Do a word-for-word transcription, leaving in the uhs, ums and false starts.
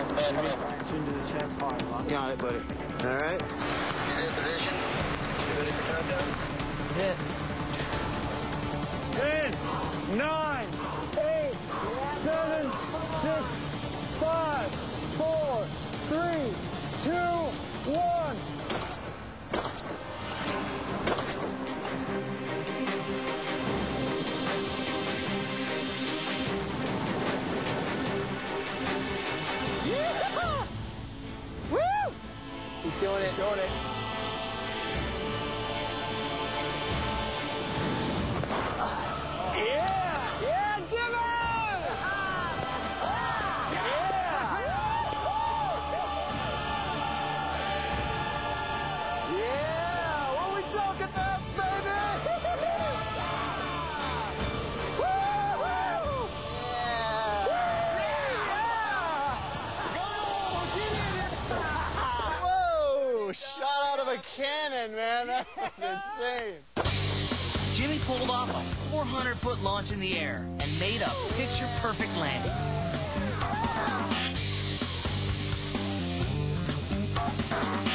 Into the chest hard. Got it, buddy. All right. Position. Ready for countdown? Zip. Ten, nine, eight, seven, six, five, four, three, two, one. Yeah! Woo! He's doing it. He's doing it. Yeah! Yeah, Jimmy! Yeah! What are we talking about, baby? Woo! Yeah! Whoa! Shot out of a cannon, man. That was insane. Jimmy pulled off a four hundred foot launch in the air and made a picture-perfect landing.